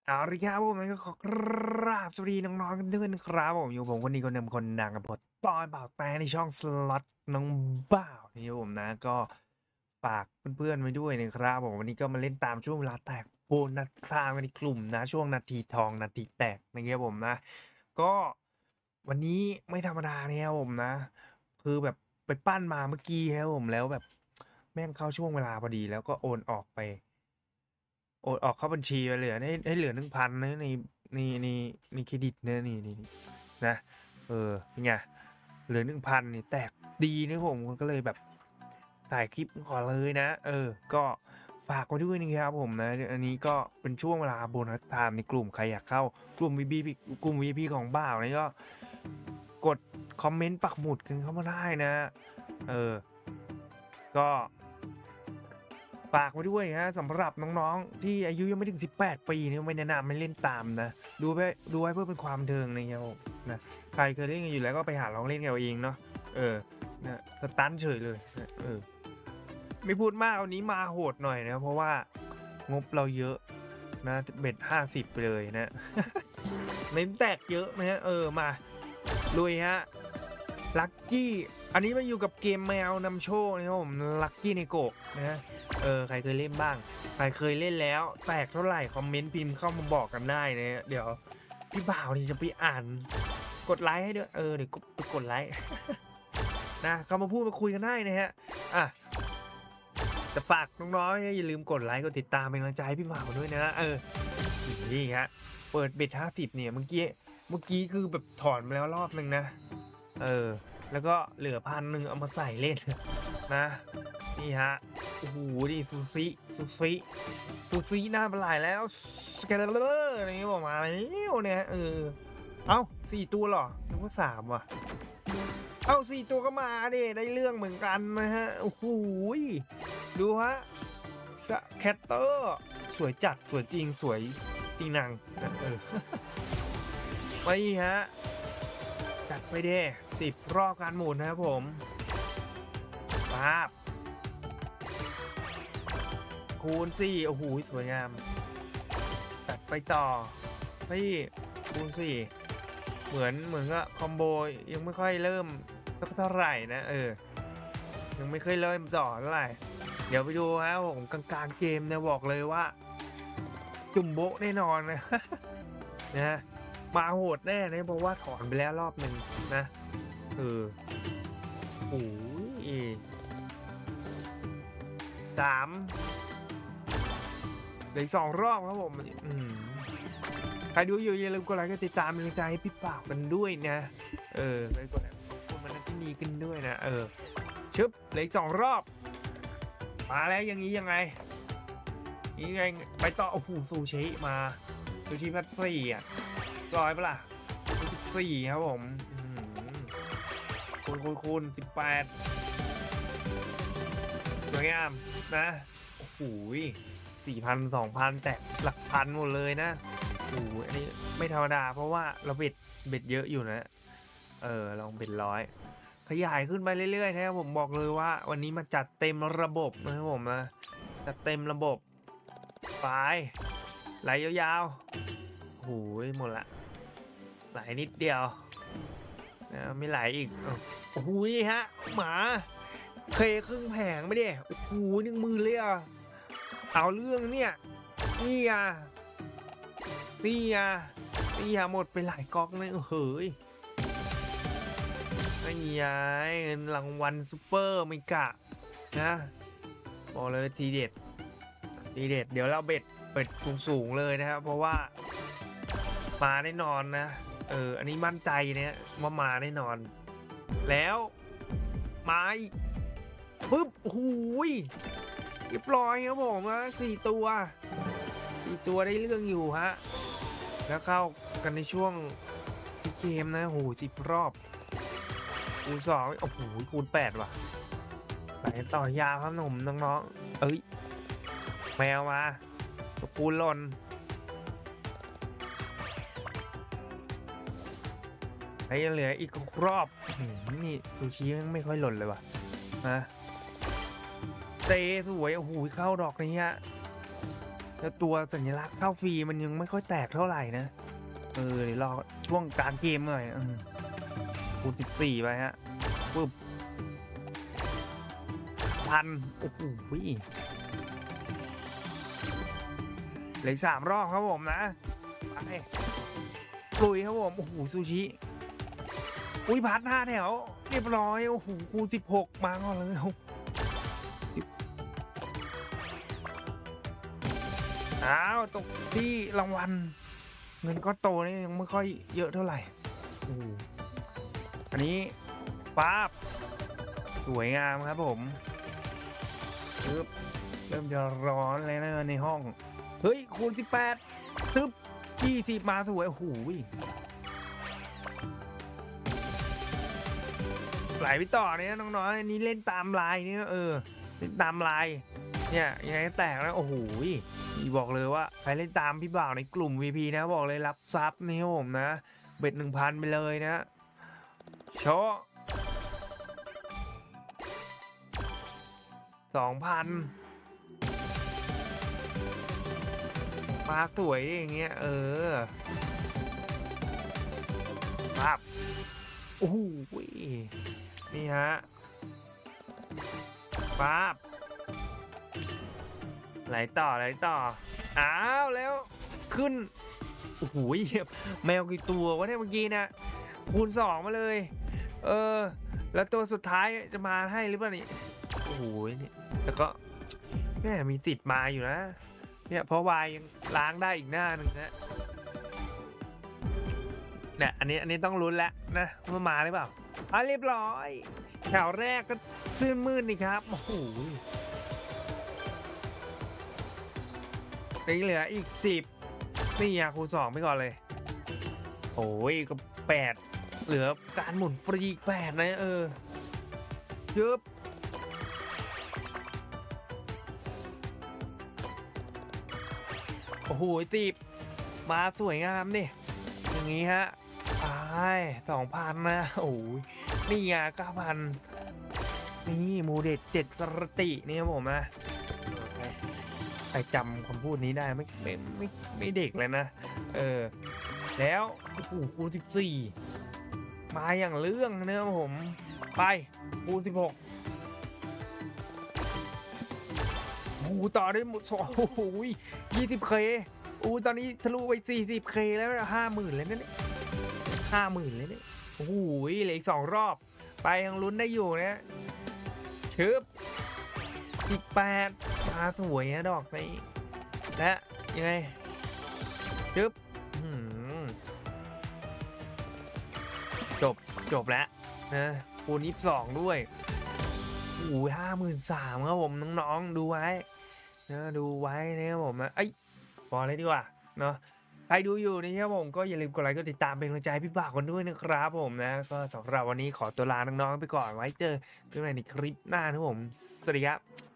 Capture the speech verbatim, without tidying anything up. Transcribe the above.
เอาละครับผมก็ขอกราบสวัสดีน้องๆกันด้วยนะครับผมอยู่ผมคนนี้คนเดิมคนดังกับผมตอนบ่าวแต่ในช่องสล็อตน้องบ่าวนี่ผมนะก็ฝากเพื่อนๆไว้ด้วยนะครับผมวันนี้ก็มาเล่นตามช่วงเวลาแตกโบนัสทางในกลุ่มนะช่วงนาทีทองนาทีแตกนะครับผมนะก็วันนี้ไม่ธรรมดาเนี่ยครับผมนะคือแบบไปปั้นมาเมื่อกี้ครับผมแล้วแบบแม่งเข้าช่วงเวลาพอดีแล้วก็โอนออกไป โอนออกเข้าบัญชีไปเหลือให้ให้เหลือ หนึ่งพัน นะในในในในเครดิตนะนี่นี่นี่นะเออเป็นไงเหลือ หนึ่งพัน นี่แตกดีนะผมก็เลยแบบถ่ายคลิปก่อนเลยนะเออก็ฝากไว้ด้วยนะครับผมนะอันนี้ก็เป็นช่วงเวลาโบนัสไทม์ในกลุ่มใครอยากเข้ากลุ่ม วี พี กลุ่ม วี พี ของบ่าวนี่ก็กดคอมเมนต์ปักหมุดกันเข้ามาได้นะเออก็ ฝากไว้ด้วยฮะสำหรับน้องๆที่อายุยังไม่ถึงสิบแปดปีนี่ไม่แนะนำไม่เล่นตามนะดูไปดูไว้เพื่อเป็นความบันเทิงนะครับผมนะใครเคยเล่นกันอยู่แล้วก็ไปหาลองเล่นกันเอาเองเนาะเออนะสตันเฉยเลยนะเออไม่พูดมากวันนี้มาโหดหน่อยนะเพราะว่างบเราเยอะนะเบ็ดห้าสิบไปเลยนะ เน้นแตกเยอะนะฮะเออมาลุยฮะลัคกี้อันนี้มาอยู่กับเกมแมวนำโชคนะครับผมลัคกี้ในโกะนะเออใครเคยเล่นบ้างใครเคยเล่นแล้วแตกเท่าไหร่คอมเมนต์พิมพ์เข้ามาบอกกันได้นะเดี๋ยวพี่บ่าวนี่จะไปอ่านกดไลค์ให้ด้วยเออเดี๋ยวไปกดไลค์นะเข้ามาพูดมาคุยกันได้นะฮะอ่ะจะฝากน้องๆอย่าลืมกดไลค์กดติดตามเป็นกำลังใจให้พี่บ่าวด้วยนะเออนี่ฮะเปิดเบ็ดห้าสิบเนี่ยเมื่อกี้เมื่อกี้คือแบบถอนมาแล้วรอบนึงนะเออแล้วก็เหลือพันหนึ่งเอามาใส่เล่นนะนี่ฮะโอ้โหดิซูซิซูซิซูซิหน้าเป็นลายแล้วสแกนเลอร์อะไรเงี้ยบอกมาแล้วเนี่ยเออเอ้าสี่ตัวเหรอนึกว่าสามว่ะเอ้าสี่ตัวก็มาดิได้เรื่องเหมือนกันนะฮะโอ้โหดูฮะสแคตเตอร์สวยจัดสวยจริงสวยจริงนางเออไปฮะจัดไปเด้สิบรอบการหมุนนะครับผมป๊าบคูณสี่โอ้โหสวยงามตัดไปต่อพี่คูณสี่เหมือนเหมือนกับคอมโบยังไม่ค่อยเริ่มสักเท่าไหร่นะเออยังไม่เคยเริ่มต่อเท่าไหร่เดี๋ยวไปดูฮะผมกลางๆเกมเนี่ยบอกเลยว่าจุ่มโบะแน่นอนนะ นะมาโหดแน่นะเพราะว่าถอนไปแล้วรอบหนึ่งนะเออโอ้ยสามเหลือสองรอบครับผมอืมใครดูอยู่อย่าลืมกดไลค์กดติดตามเป็นกำลังใจให้พี่ปากกันด้วยนะเออไปกดคนมันที่มีกันด้วยนะเออชึบเหลือสองรอบมาแล้วอย่างนี้ยังไงยังไงไปต่อโอ้โหซูชิมาซูชิพัดสี่อ่ะร้อยปะล่ะสี่ครับผมคูณคูณคูณสิบแปดสวยงามนะโอ้โหสี่พันสองพันแต่หลักพันหมดเลยนะโอ้โหอันนี้ไม่ธรรมดาเพราะว่าเราเบ็ดเบ็ดเยอะอยู่นะเออลองเบ็ดร้อยขยายขึ้นไปเรื่อยๆนะครับผมบอกเลยว่าวันนี้มาจัดเต็มระบบนะครับผมนะจัดเต็มระบบไปไหลยาวๆโอ้โหหมดละไหลนิดเดียวนะไม่ไหลอีกโอ้โหนี่ฮะหมาเคครึ่งแผงไม่ได้โอ้โหหนึ่งมือเลยอ่ะเอาเรื่องเนี่ยนี่อ่ะนี่อ่ะนี่อ่ะหมดไปหลายก๊อกเลยเฮ้ยไม่ย้ายเงินรางวัลซูเปอร์มิกะนะบอกเลยทีเด็ดทีเด็ดเดี๋ยวเราเบ็ดเบ็ดสูงๆเลยนะครับเพราะว่ามาแน่นอนนะเอออันนี้มั่นใจเนี่ยว่ามาแน่นอนแล้วมาอีกปึ๊บโอ้โหเรียบร้อยครับผมนะสี่ตัวสี่ตัวได้เรื่องอยู่ฮะแล้วเข้ากันในช่วงเกมนะโอ้โหสิบรอบคูณสองโอ้โหคูณแปดว่ะไปต่อยาวครับหนุ่มน้องๆเอ้ยแมวมาปูนหล่นไอ้ยังเหลืออีกรอบนี่ซูชิไม่ค่อยหล่นเลยว่ะนะเตะสวยโอ้โหเข้าดอกนี้ฮะแล้วตัวสัญลักษณ์เข้าฟรีมันยังไม่ค่อยแตกเท่าไหร่นะเออเดี๋ยวรอช่วงกลางเกมหน่อยอืมคูณสิบสี่ไปฮะปึ๊บพันโอ้โหเหลือสามรอบครับผมนะไปลุยครับผมโอ้โหซูชิอุ้ยพัดห้าแถวเรียบร้อยโอ้โหคูณสิบหกมาก่อนเลยอ้าวตกที่รางวัลเงินก็โตนี่ยังไม่ค่อยเยอะเท่าไหร่โอ้อันนี้ป๊าบสวยงามครับผมปึ๊บเริ่มจะร้อนเลยนะในห้องเฮ้ยคูณสิบแปดตึ๊บยี่สิบมาสวยโอ้โหไหลไปต่อเนี่ยน้องๆอันนี้เล่นตามลายเนี่ยเออเล่นตามลายเนี่ยยังไงแตกแล้วโอ้โหบอกเลยว่าใครเล่นตามพี่บ่าวในกลุ่ม วี พี นะบอกเลยรับซับนี่ผมนะเบ็ดหนึ่งพันไปเลยนะโชว์สองพันมาสวยอย่างเงี้ยเออครับโอ้โหนี่ฮะป๊าบไหลต่อไหลต่ออ้าวแล้วขึ้นโอ้โหแมวกี่ตัววะเนี่ยเมื่อกี้นะคูณสองมาเลยเออแล้วตัวสุดท้ายจะมาให้หรือเปล่านี่โอ้โหนี่แต่ก็แม่มีติดมาอยู่นะเนี่ยเพราะวายยังล้างได้อีกหน้าหนึ่งนะเนี่ยอันนี้อันนี้ต้องลุ้นแล้วนะว่ามาหรือเปล่าอ่ะเรียบร้อยแถวแรกก็ซื่นมืดนี่ครับโอ้โหเหลืออีกสิบนี่อะคูณสองไปก่อนเลยโอ้ยก็แปดเหลือการหมุนฟรีแปดนะเออยึบโอ้โหตีบมาสวยงามนี่อย่างงี้ฮะไปสองพันนะโอ้ยนี่ไงเก้าพันนี่มูเดตเจ็ดสรตินี่ครับผมนะใครจำคำพูดนี้ได้ไม่ไม่ไม่ไม่เด็กเลยนะเออแล้วโอ้โหคูณสิบสี่มาอย่างเรื่องเนี่ยผมไปคูณสิบหกโอ้โหต่อได้หมดสองโอ้โหยี่สิบเคอู้ตอนนี้ทะลุไปสี่สิบเคแล้วห้าหมื่นเลยนะเนี่ยห้าหมื่นเลยเนี่ยโอ้โหเหลืออีกสองรอบไปยังลุ้นได้อยู่เนี่ยชึบสิบแปดมาสวยนะดอกนี้และยังไงชึบจบจบแล้วนะคูณยี่สิบสองด้วยโอ้ยห้าหมื่นสามครับผมน้องๆดูไว้นะดูไว้นะครับผมนะไอ้บอกเลยดีกว่าเนาะใครดูอยู่นะครับผมก็อย่าลืมกดไลค์กดติดตามเป็นกำลังใจพี่บ่าวกันด้วยนะครับผมนะก็สำหรับวันนี้ขอตัวลาน้องๆไปก่อนไว้เจอกันใหม่ในคลิปหน้านะครับผมสวัสดีครับ